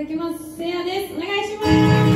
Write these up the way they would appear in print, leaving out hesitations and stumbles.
きます。せいやです。お願いします。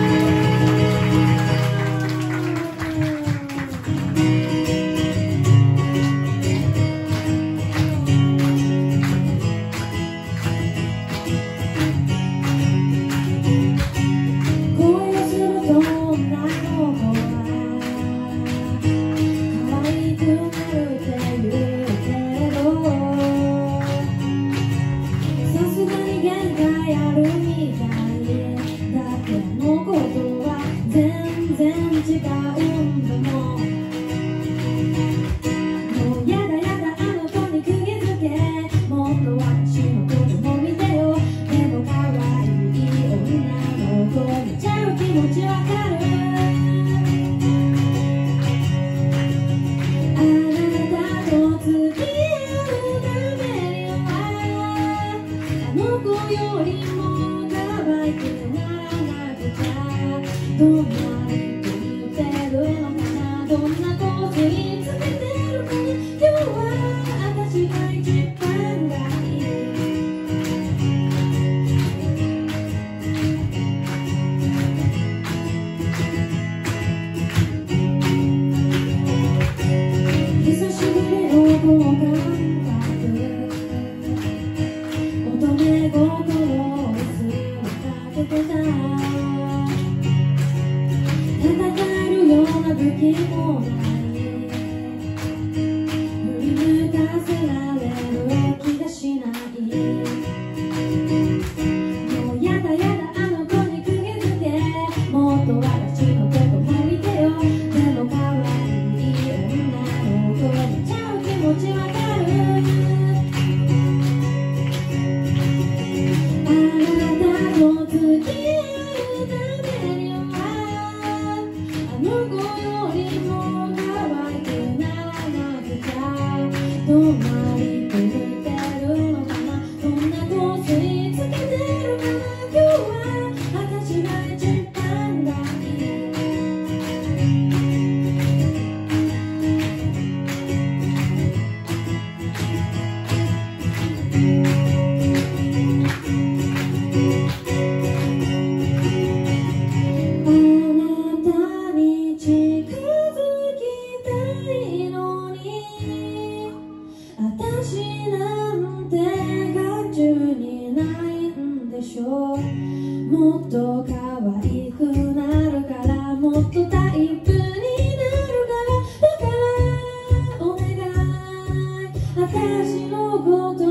もっと可愛くなるからもっとタイプになるからだからお願い私のこと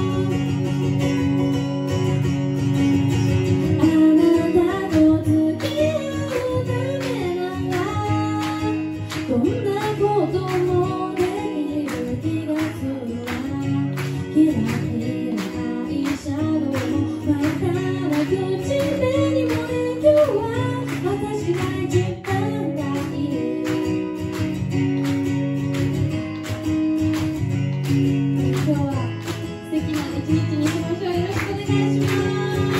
あなたと付き合うためならどんなこともできる気がするわキラキラアイシャドウもまた口紅もね今日は私が一番がいい今日は素敵な一日にしましょう。よろしくお願いします。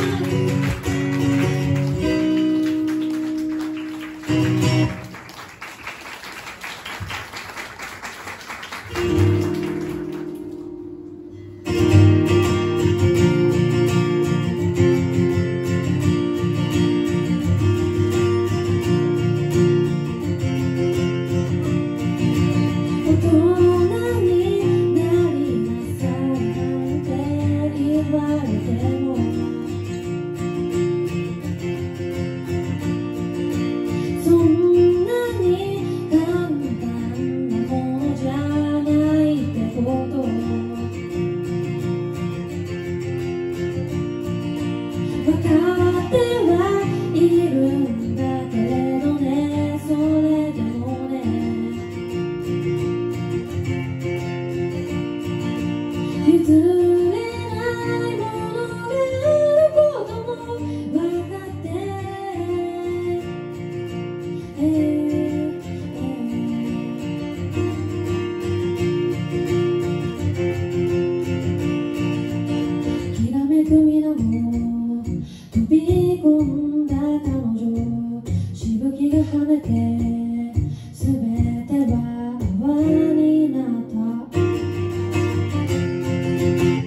分かってはいるんだけれどねそれでもね譲れないものがあることも分かってきらめくみなも飛び込んだ彼女しぶきが跳ねてすべては泡になった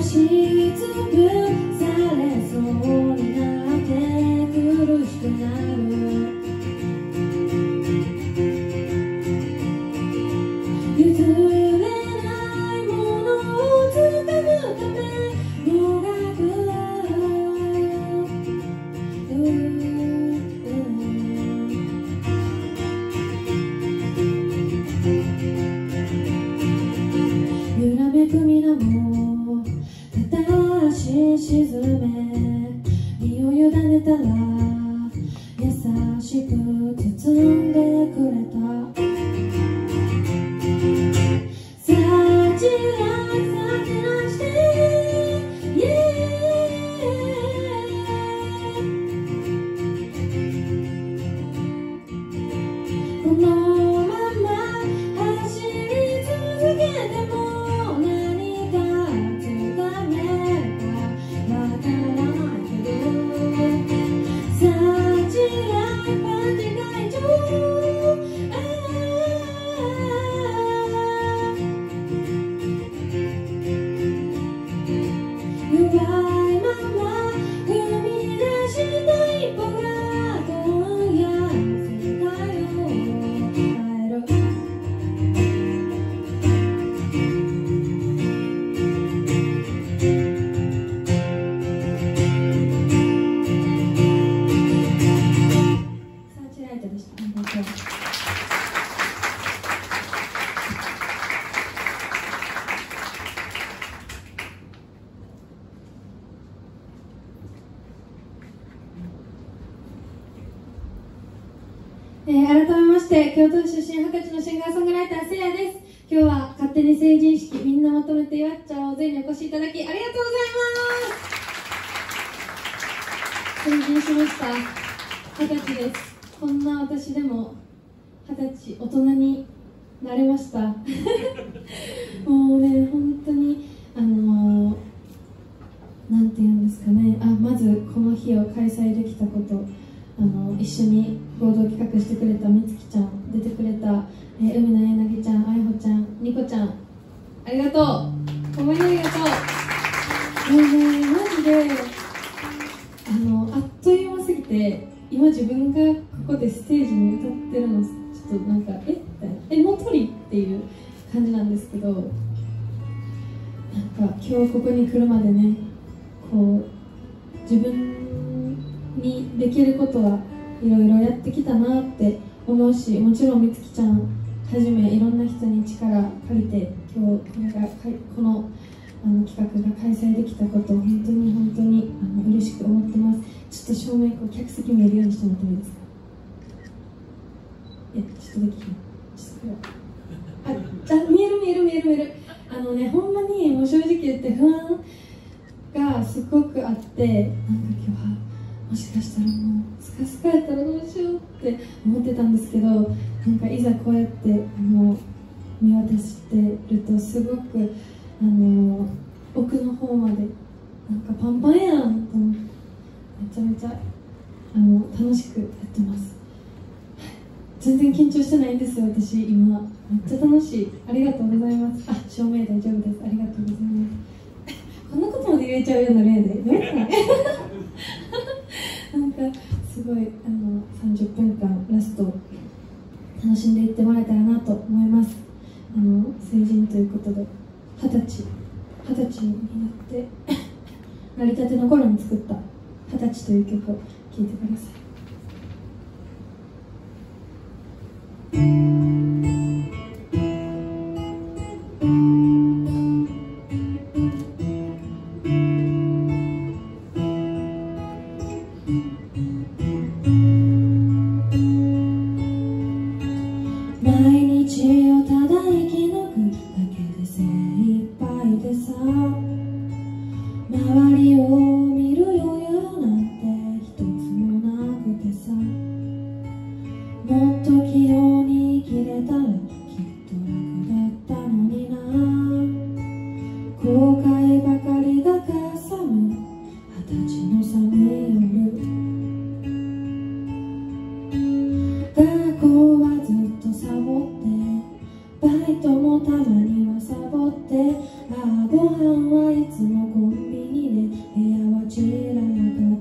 しつぶされそうになって苦しくなる譲れないものをつかむためもがく揺らめく水面片足沈め身を委ねたら優しく包んでくれたさちらさちらして、このまま走り続けても何かつかめるかわからないけどさちらパンチが一応弱いまま踏み出した一歩が今夜世界を変えるサーチライトでした。ありがとう。改めまして京都府出身20歳のシンガーソングライターせいやです。今日は勝手に成人式みんなまとめて祝っちゃおうぜにお越しいただきありがとうございます。成人しました。20歳です。こんな私でも20歳大人になれましたもうね本当になんていうんですかね、まずこの日を開催できたこと、一緒に合同企画してくれたみつきちゃん、出てくれた、海野柳ちゃん、あやほちゃん、にこちゃん、ありがとう、ほんまにありがとう。もうねマジであっという間すぎて、今自分がここでステージに歌ってるのちょっとなんかもう鳥っていう感じなんですけど、なんか今日ここに来るまでね、こう自分にできることはいろいろやってきたなって思うし、もちろんみつきちゃんはじめいろんな人に力借りて今日この企画が開催できたことを本当に本当に嬉しく思ってます。ちょっと正面客席見えるようにしてもらってもいいですか。ちょっとできひん。見えるほんまにもう正直言って不安がすごくあって、なんか今日はもしかしたらもうスカスカやったらどうしようって思ってたんですけど、なんかいざこうやって見渡してるとすごく奥の方までなんかパンパンやんと思って、めちゃめちゃ楽しくやってます。全然緊張してないんですよ私今。めっちゃ楽しい。ありがとうございます。照明大丈夫です。ありがとうございます。こんなことまで言えちゃうような例でどうやったのなんかすごい30分間ラスト楽しんでいってもらえたらなと思います。成人ということで20歳になって成り立ての頃に作った「20歳」という曲を聴いてください。毎日をただ生き抜くだけで精一杯でさ、周りを見る余裕なんて一つもなくてさ、もっと器用に生きれたらきっと楽だったのにな。後悔ばかりがかさむ20歳の寒い夜、学校はずっとサボってバイトもたまにはサボって、 ご飯はいつもコンビニで部屋は散らか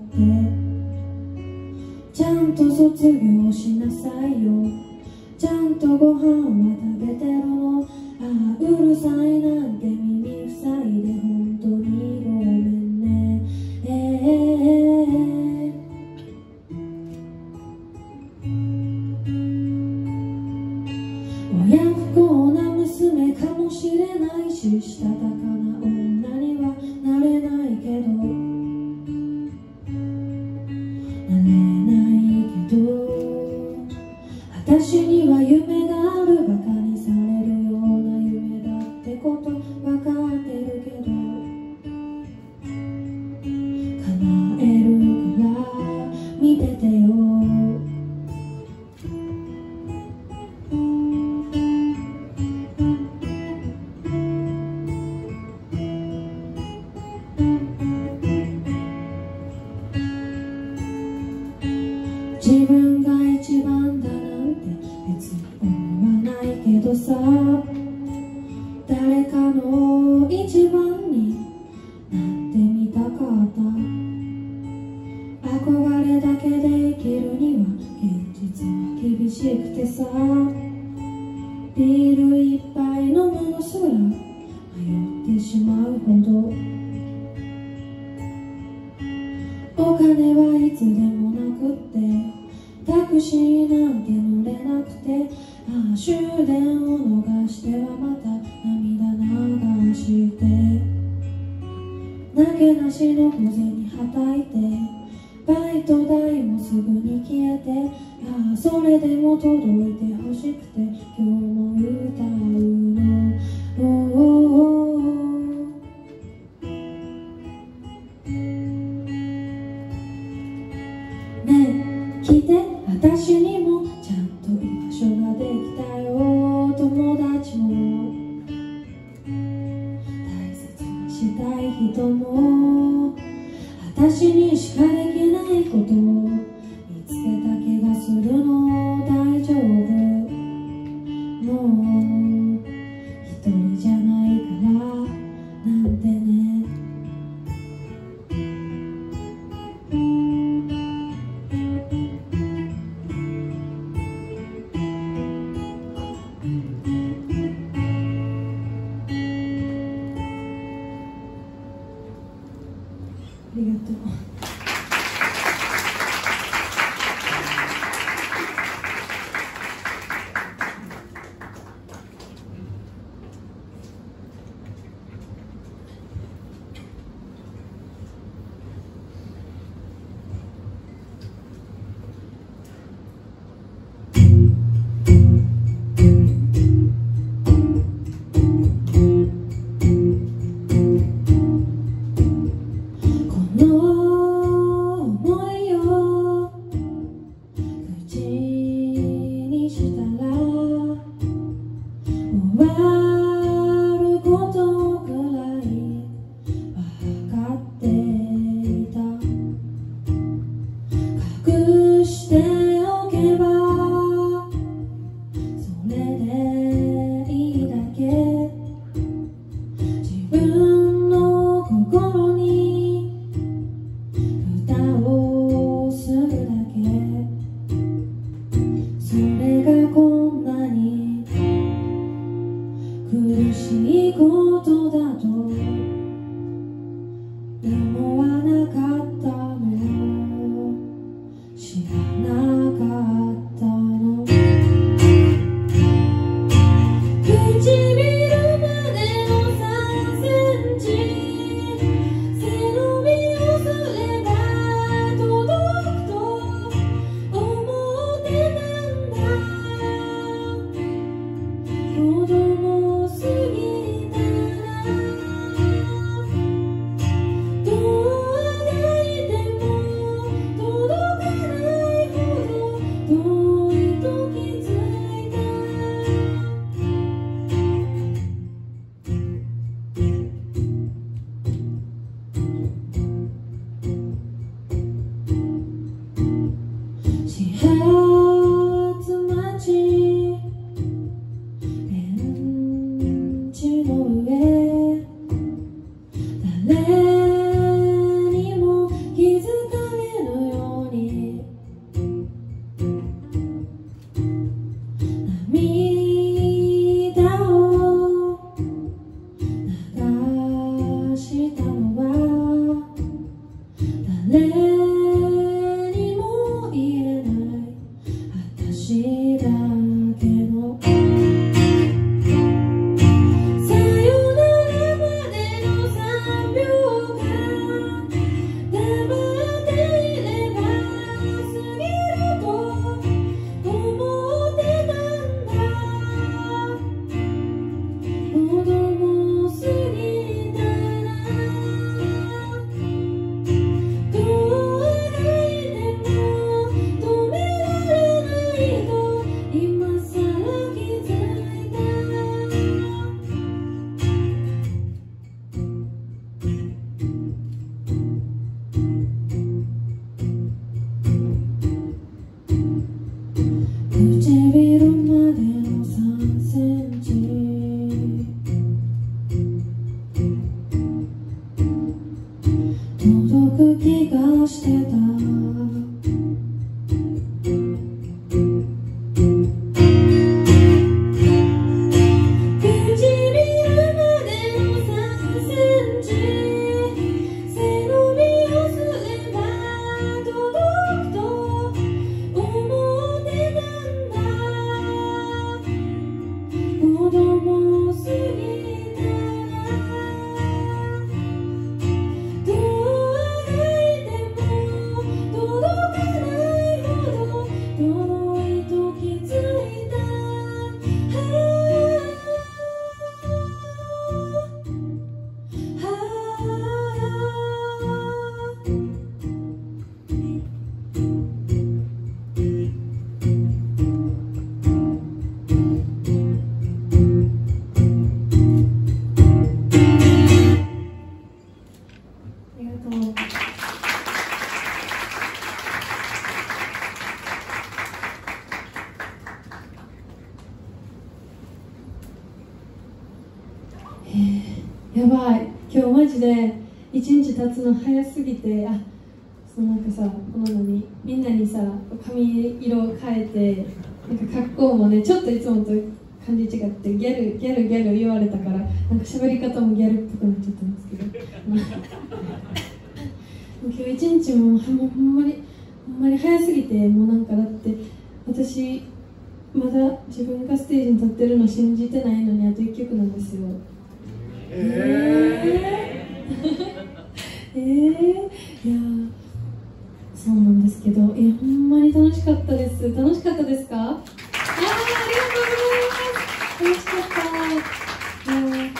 ってちゃんと卒業しなさいよちゃんとご飯は食べてるのああうるさいなんて耳塞いで本当にごめんね親不孝な娘かもしれないししたたかな女にはなれないけどなれないけど私には夢があるバカにされるような夢だってこと分かってるけど叶えるから見ててよ自分が一番だなんて別に思わないけどさ誰かの一番になってみたかった憧れだけで生きるには現実は厳しくてさビール一杯飲むのすら迷ってしまうほどお金はいつでもなくってタクシーなんて乗れなくてああ終電を逃してはまた涙流してなけなしの小銭はたいてバイト代もすぐに消えてああそれでも届いてほしくて今日も歌うのねえ聞いて私にもちゃんと居場所ができたよ友達も大切にしたい人も私にしかできないことを見つけた気がするの大丈夫もう一人じゃないからなんてねありがとう。苦しいことだと思わなかったの知らなかったの唇までの3センチ背伸びをすれば届くと思ってたんだ子供過ぎたらばい、今日マジで一日経つの早すぎて、なんかさ、この何みんなにさ髪色を変えて、なんか格好もねちょっといつもと感じ違って、ギャル言われたから、なんか喋り方もギャルっぽくなっちゃったんですけど今日一日もほんまに早すぎて、もうなんかだって私まだ自分がステージに立ってるの信じてないのに、あと1曲なんですよ。いやそうなんですけど、ほんまに楽しかったです。楽しかったですか？ありがとうございます。楽しかった。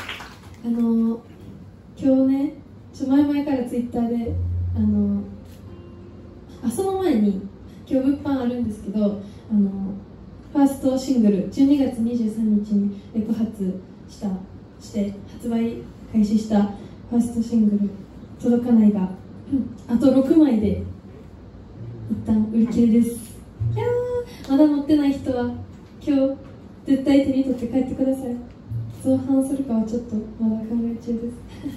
今日ね、前からツイッターでその前に今日物販あるんですけど、ファーストシングル12月23日にレコ発して発売開始したファーストシングル「届かない」が、あと6枚で一旦売り切れです。いやー、まだ持ってない人は今日絶対手に取って帰ってください。造反するかはちょっとまだ考え中です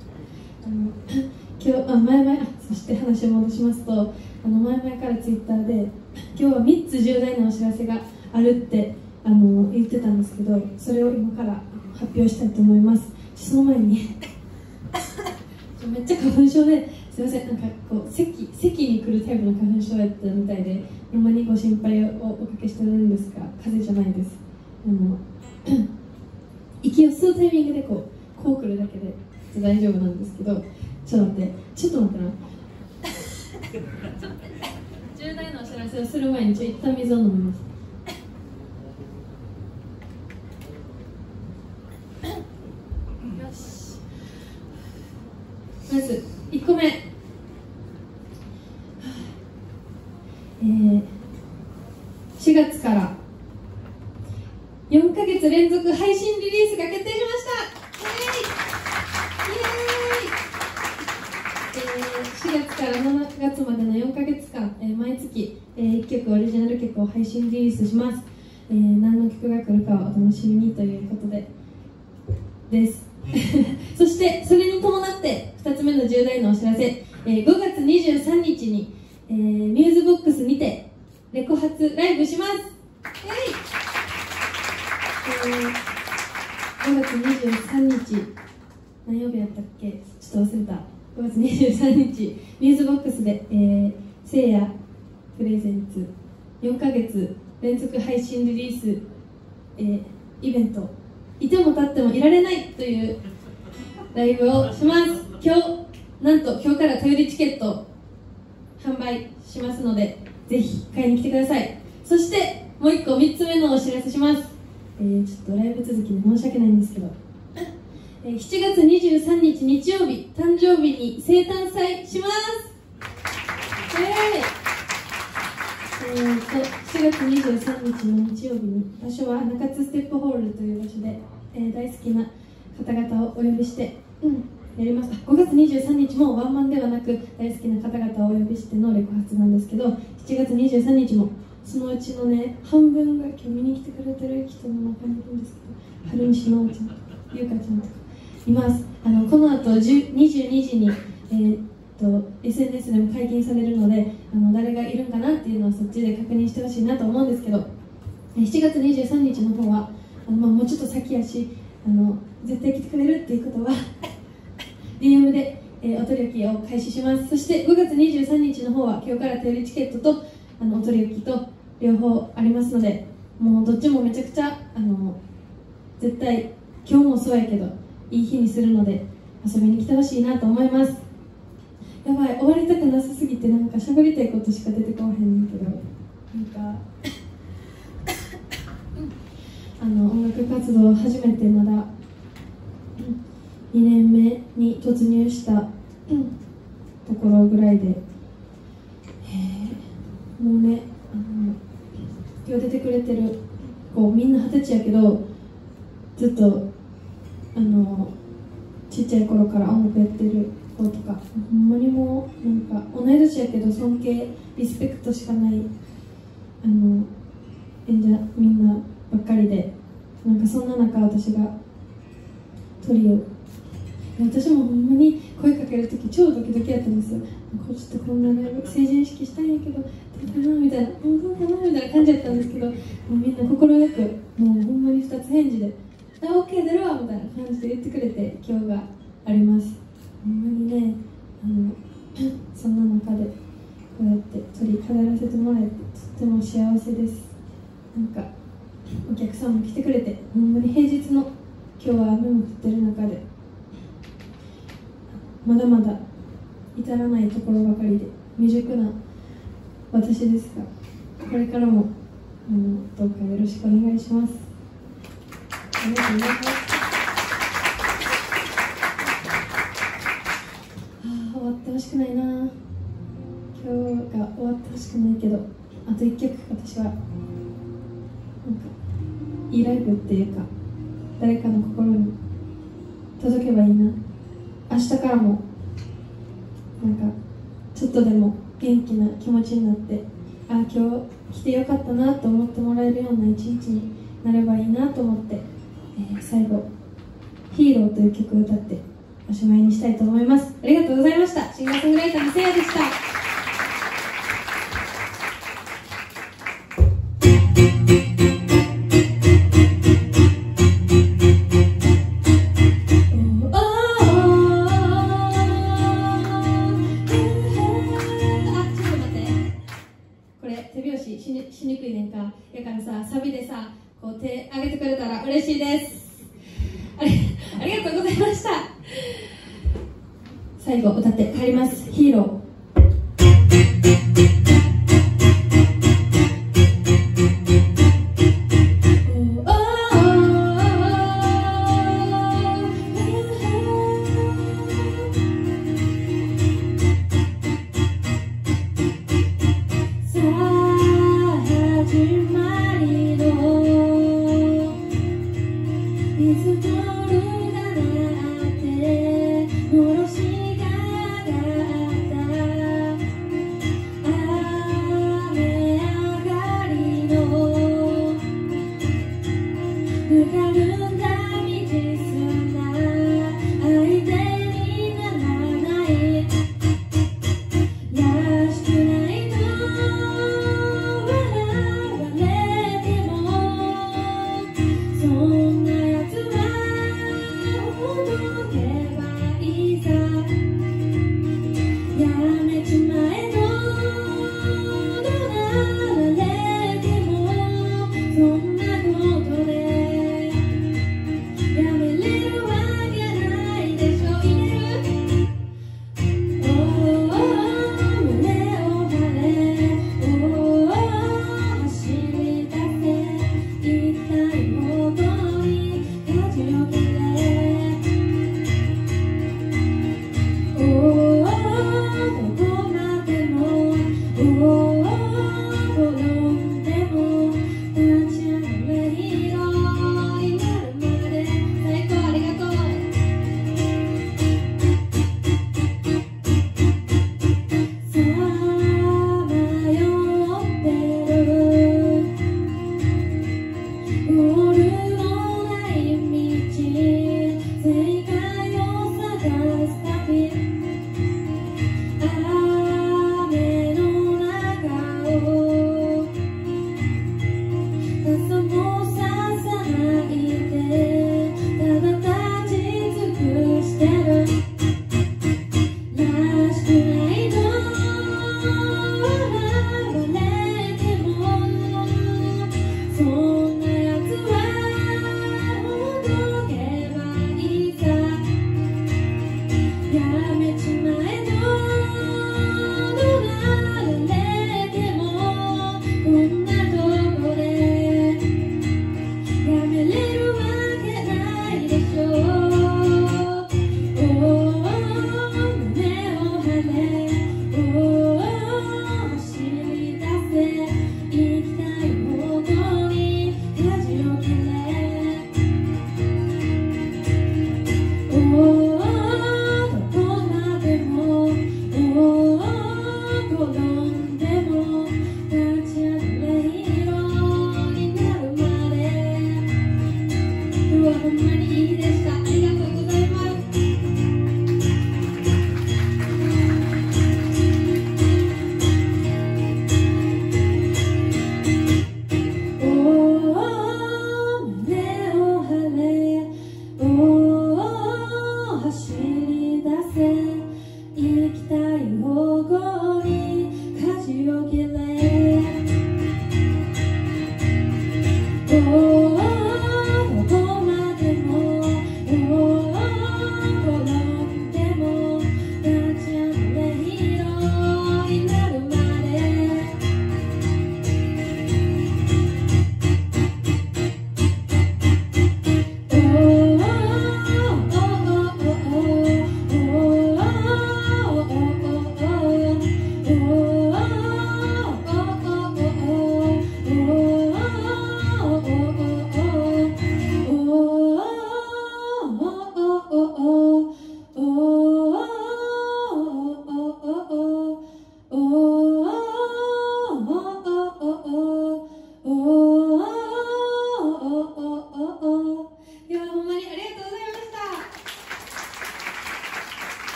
今日そして話を戻しますと、前々からツイッターで今日は3つ重大なお知らせがあるって言ってたんですけど、それを今から発表したいと思います。その前にめっちゃ花粉症で、すいません、なんかこう咳に来るタイプの花粉症やったみたいで、ほんまにご心配をおかけしてるんですが、風邪じゃないです。息を吸うタイミングでこう来るだけで大丈夫なんですけど、ちょっと待ってな重大なお知らせをする前に一旦水を飲みます。よし、まず1個目、4月から4ヶ月連続配信リリースが決定しました。4月から7月までの4ヶ月間、毎月、1曲オリジナル曲を配信リリースします。何の曲が来るかはお楽しみにということですそしてそれに伴って2つ目の重大なお知らせ、5月23日に、ミューズボックスにてレコ発ライブします。5月23日何曜日やったっけ、ちょっと忘れた。5月23日ミューズボックスで、せいやプレゼンツ4ヶ月連続配信リリース、イベント、いても立ってもいられないというライブをします。なんと今日からトイレチケット販売しますので、ぜひ買いに来てください。そしてもう1個3つ目のお知らせします。ちょっとライブ続きで申し訳ないんですけど、7月23日日曜日、誕生日に生誕祭します。7月23日の日曜日に、場所は中津ステップホールという場所で、大好きな方々をお呼びして、やります。5月23日もワンマンではなく大好きな方々をお呼びしてのレコ発なんですけど、7月23日もそのうちのね、半分が今日見に来てくれてる人の中にいるんですけど、春西のおちゃんとかゆうかちゃんとかいます。この後22時に、SNS でも解禁されるので、誰がいるんかなっていうのはそっちで確認してほしいなと思うんですけど、7月23日の方はもうちょっと先やし、絶対来てくれるっていうことはDM で、お取り置きを開始します。そして5月23日の方は今日からトイレチケットとお取り置きと両方ありますので、もうどっちもめちゃくちゃ絶対今日もそうやけどいい日にするので遊びに来てほしいなと思います。やばい、終わりたくなさすぎてなんか喋りたいことしか出てこへんねんけど、なんか音楽活動を始めてまだ2年目に突入したところぐらいで、もうね、今日出てくれてる子みんな20歳やけど、ずっとちっちゃい頃から音楽やってる子とか、ほんまにもうなんか同い年やけど尊敬リスペクトしかない演者みんなばっかりで、なんかそんな中私がトリを私もほんまに声かけるとき超ドキドキやったんですよ。こうちょっとこんなライブ成人式したいんやけどどうかなみたいな、どうかなみたいな感じやったんですけど、もうみんな快くもうほんまに2つ返事で「OK 出るわ」みたいな感じで言ってくれて今日があります。ほんまにね、そんな中でこうやって鳥飾らせてもらえてとっても幸せです。なんかお客さんも来てくれて、ほんまに平日の今日は雨も降ってる中でまだまだ至らないところばかりで未熟な私ですが、これからもどうかよろしくお願いします。ありがとうございます。終わってほしくないな。今日が終わってほしくないけど、あと1曲私はなんかいいライブっていうか誰かの心に届けばいいな。明日からもなんかちょっとでも元気な気持ちになって、今日来てよかったなと思ってもらえるような一日になればいいなと思って、最後「ヒーロー」という曲を歌っておしまいにしたいと思います。ありがとうございました。シンガーソングライターのせいやでした。しにくいねんか。やからさ、サビでさ、こう手上げてくれたら嬉しいです。ありがとうございました。最後歌って帰ります。ヒーロー。「のろしがかかった」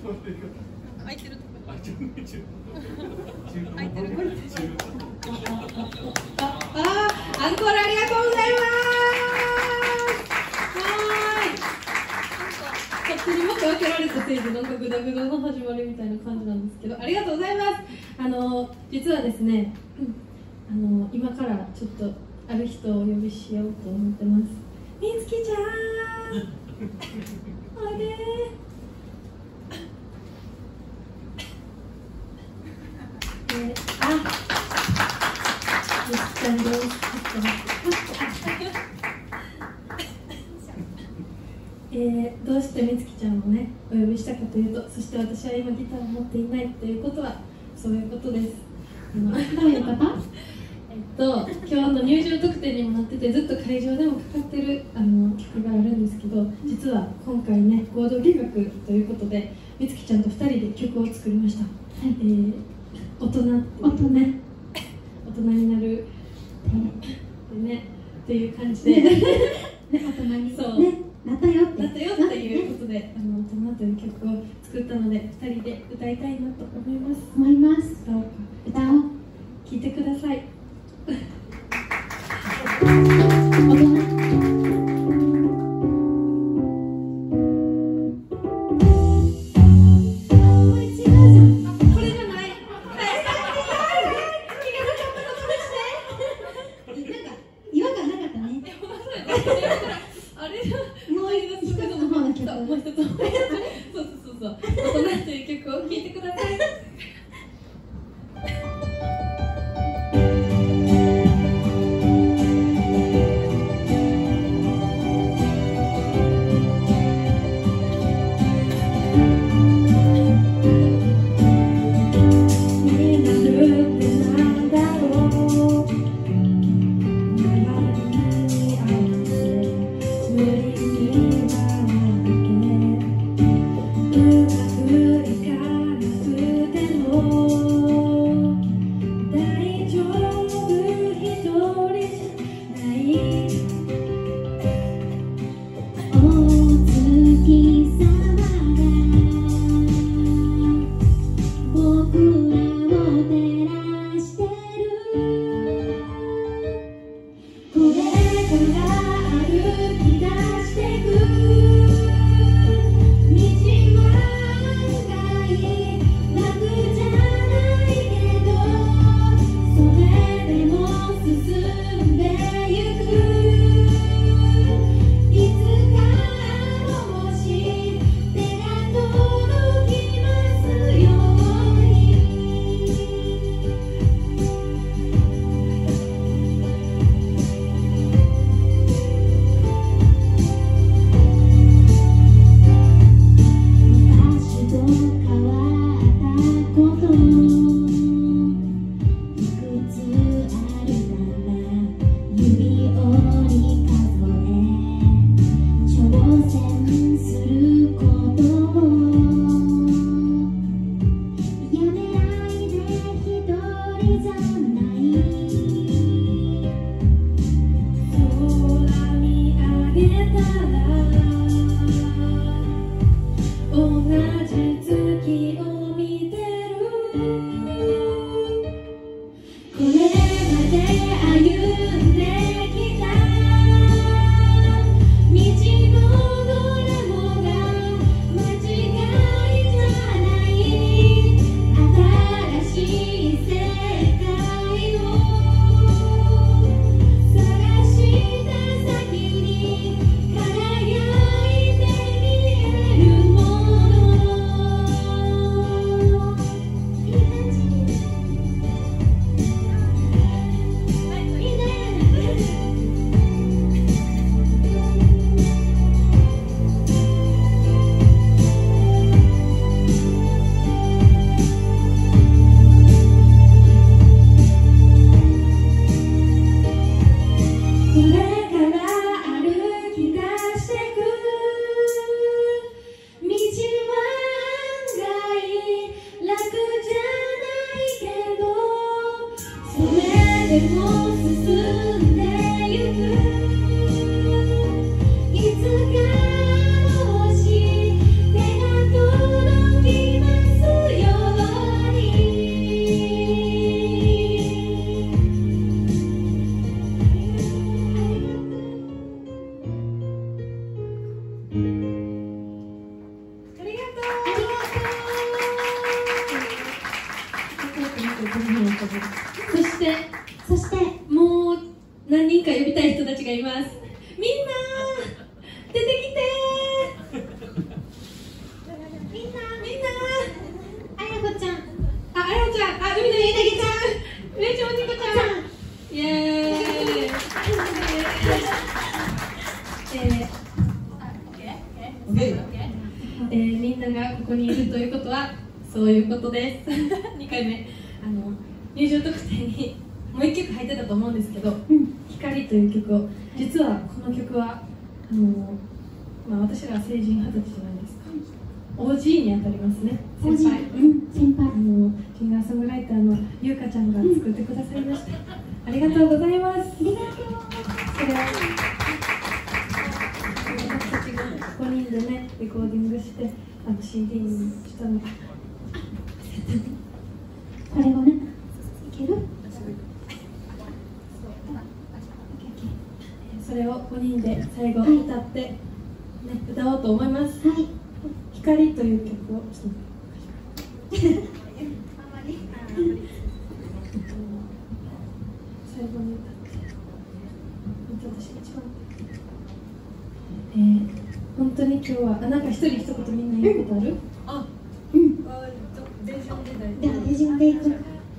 空いてるところ。 空いてるアンコールありがとうございます。勝手にもっと分けられたせいでなんかグダグダの始まりみたいな感じなんですけど、ありがとうございます。実はですね、今からちょっとある人をお呼びしようと思ってます。みつきちゃんおいでみつきちゃんです。どうしてみつきちゃんをねお呼びしたかというと、そして私は今ギターを持っていないということはそういうことです。どういうこと今日の入場特典にもなってて、ずっと会場でもかかってる曲があるんですけど、実は今回ね合同企画ということでみつきちゃんと2人で曲を作りました。大人になるねっていう感じで大人にそうなったよっていうことで、大人という曲を作ったので2人で歌いたいなと思います。歌おう。聴いてください。大人無理にはだけいます。みんな出てきてみんなあやこちゃん、あやちゃん、あ、海のゆうなぎちゃん、めちゃおじこちゃん、イエーイ。みんながここにいるということはそういうことです2回目入場特典にもう1曲入ってたと思うんですけど「光」という曲を、実はこの曲は私ら成人20歳じゃないですか、OG にあたりますね。先輩、シンガーソングライターのゆうかちゃんが作ってくださいました。ありがとうございます。ありがとう。それは私たちが5人でねレコーディングしてCD にしたの。 これをね、いける？ それを5人で最後歌って、ね、歌おうと思います。はい。光という曲を最後に歌って私一番本当に今日はなんか一人一言みんな言うことある？ 手順でいく。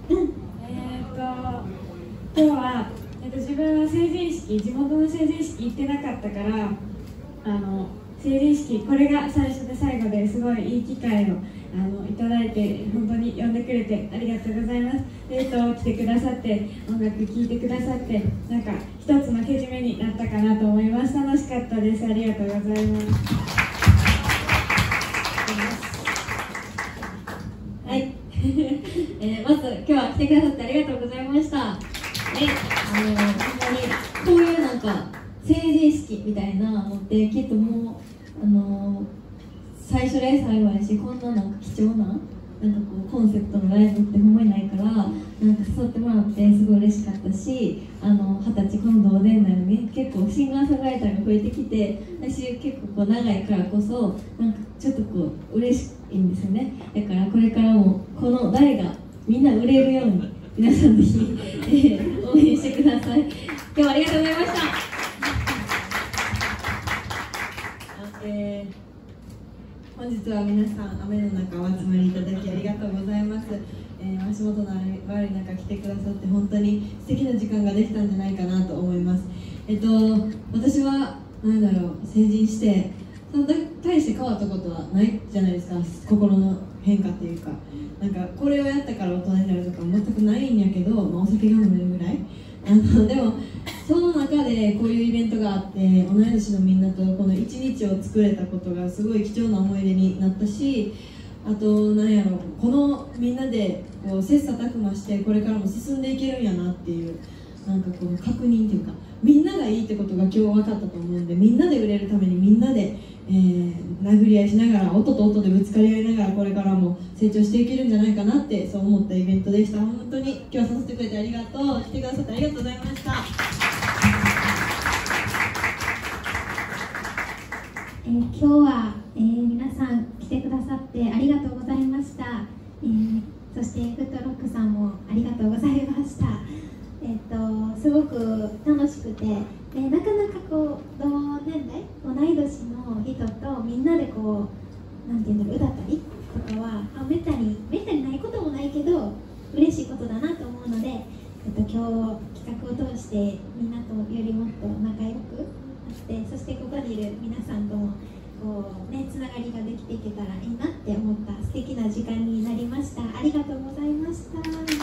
今日は、自分は成人式、地元の成人式行ってなかったから成人式、これが最初で最後ですごいいい機会をいただいて、本当に呼んでくれてありがとうございます。来てくださって、音楽聴いてくださって、なんか一つのけじめになったかなと思います。楽しかったです。ありがとうございます。 はい、まず今日は来てくださってありがとうございました。本当にこういうなんか成人式みたいなのってきっともう最初で最後やし、こんななんか貴重なコンセプトのライブってほんまにないから、なんか誘ってもらってすごい嬉しかったし、20歳今度おでんなのに結構シンガーソングライターが増えてきて、私結構長いからこそなんかちょっと嬉しいんですよね。だからこれからもこの代がみんな売れるように皆さんぜひ、応援してください。今日はありがとうございました。 本日は皆さん雨の中お集まりいただきありがとうございます。足元の悪い中来てくださって本当に素敵な時間ができたんじゃないかなと思います。私は成人してそんな大して変わったことはないじゃないですか。心の変化っていうか、なんかこれをやったから大人になるとか全くないんやけど、お酒が飲めるぐらいでもその中でこういうイベントがあって、同い年のみんなとこの一日を作れたことがすごい貴重な思い出になったし、あとこのみんなで切磋琢磨してこれからも進んでいけるんやなっていう、なんかこの確認というか、みんながいいってことが今日分かったと思うんで、みんなで売れるためにみんなで、殴り合いしながら、音と音でぶつかり合いながらこれからも成長していけるんじゃないかなって、そう思ったイベントでした。本当に今日は誘ってくれてありがとう。来てくださってありがとうございました。 今日は、皆さん来てくださってありがとうございました。そしてフットロックさんもありがとうございました。すごく楽しくて、なかなか同年代、同い年の人とみんなでなんていうんだろう、歌ったりとかはめったにないこともないけど嬉しいことだなと思うので、今日企画を通してみんなとよりもっと仲良くなって、そしてここにいる皆さんともつながりができていけたらいいなって思った素敵な時間になりました。ありがとうございました。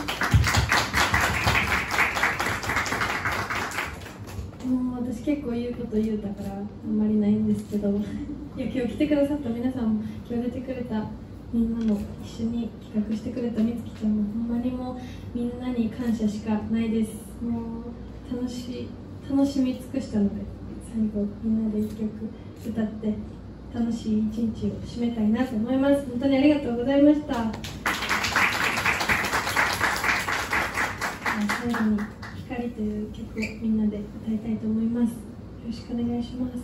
もう私結構言うこと言うたからあんまりないんですけど、いや今日来てくださった皆さんも、今日出てくれたみんなも、一緒に企画してくれたみつきちゃんも、ほんまにもうみんなに感謝しかないです。もう楽しみ尽くしたので、最後みんなで一曲歌って楽しい一日を締めたいなと思います。本当にありがとうございました。最後に光という曲をみんなで歌いたいと思います。よろしくお願いします。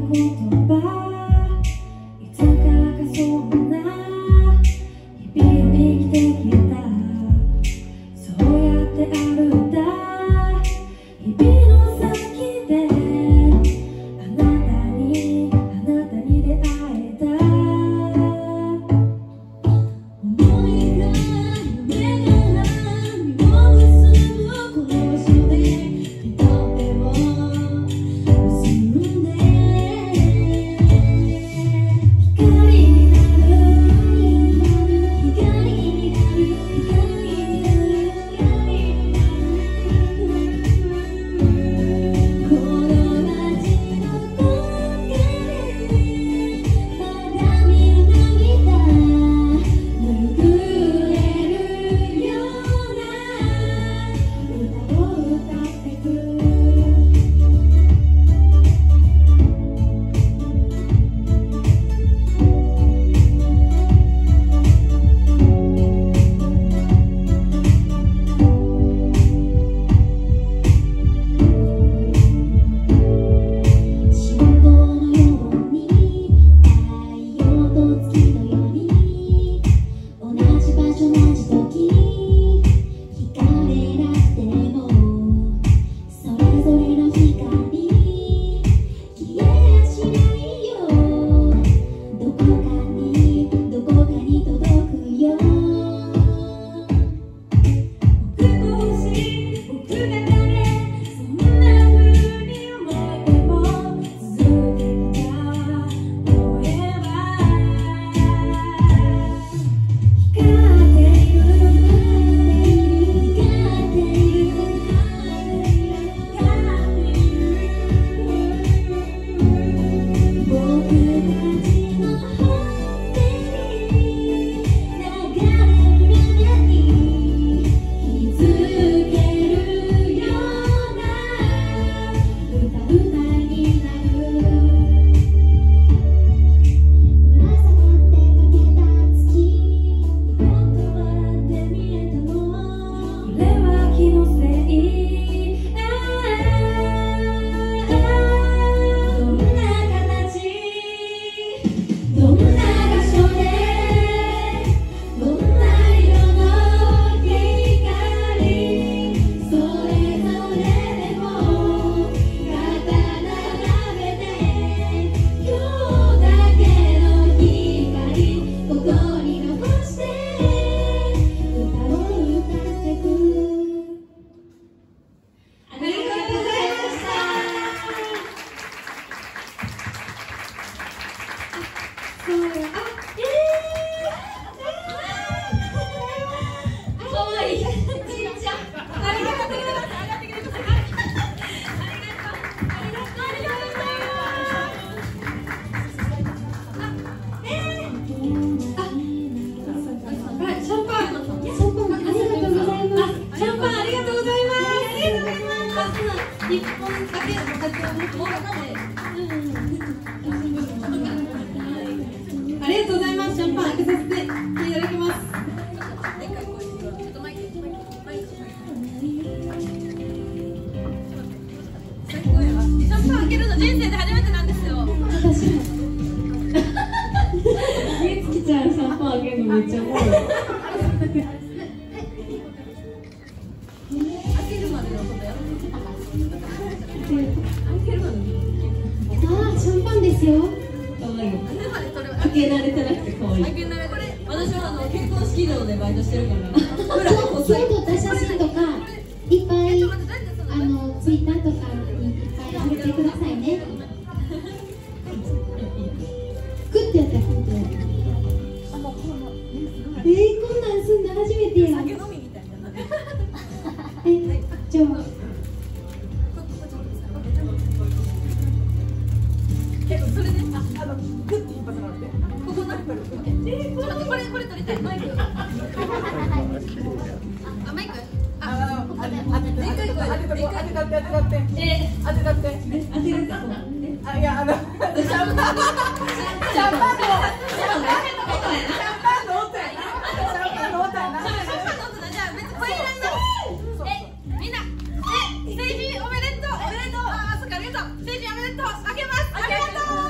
成人おめでとう。あ、そっか、ありがとう。成人おめでとう。あげます。ありがとう。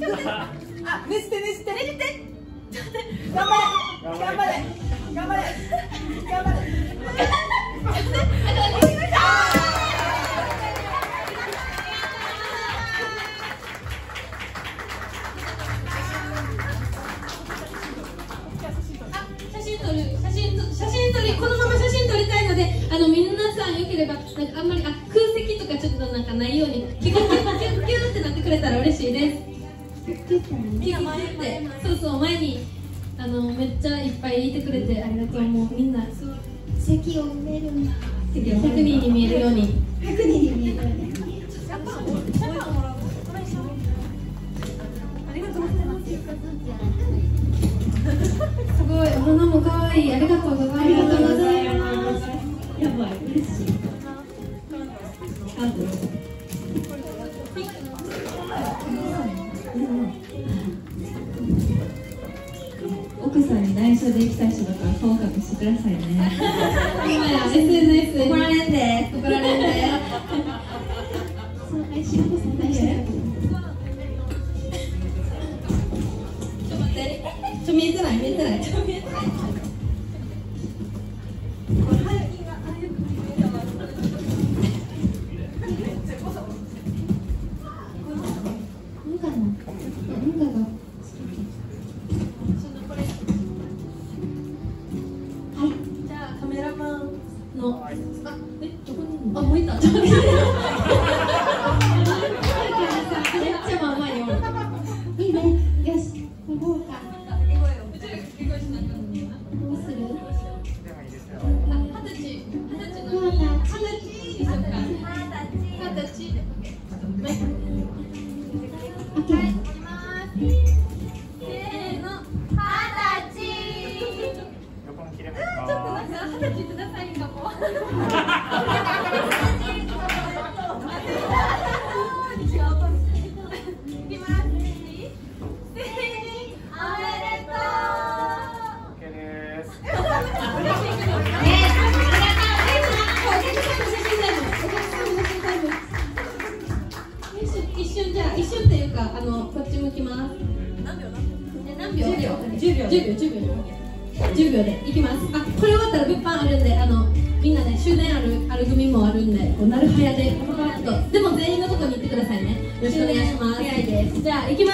ねじってねじってねじって頑張れ頑張れ頑張れ頑張れ写真撮り、このまま写真撮りたいので、皆さんよければ、なんかあんまり空席とかちょっとなんかないように、キュキュッキュッキュッキュッってなってくれたら嬉しいです。キュッキュッって、そうそう、前にめっちゃいっぱいいてくれてありがとう。もうみんな席を埋めるんだ。100人に見えるように。100人に見えるように。すごい、お花も可愛い。ありがとうございます。やばい、嬉しい。 奥さんに内緒で行きたい人だから顔隠してくださいね。 今や SNS 怒られんで。 怒られんで。そう、内緒です。内緒。 見えてない見えてない。 あ、もういった。めっちゃまあまあよ。いいね。よし、行こうか。どうする？あ、20歳にしようか。20歳。オッケー。せーの、20歳。 横も切れますか？ ちょっとなんか20歳くださいかも。一瞬っていうか、こっち向きます。何秒？10秒でいきます。あ、これ終わったら物販あるんで、みんなね、終電ある組もあるんで、こうなるはやで、でも全員のとこに行ってくださいね。よろしくお願いします。早いです。じゃあ、行きます。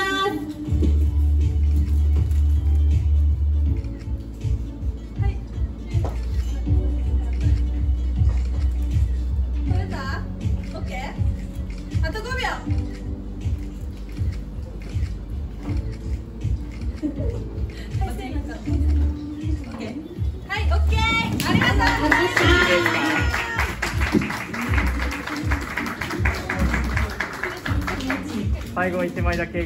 最後1枚だけ。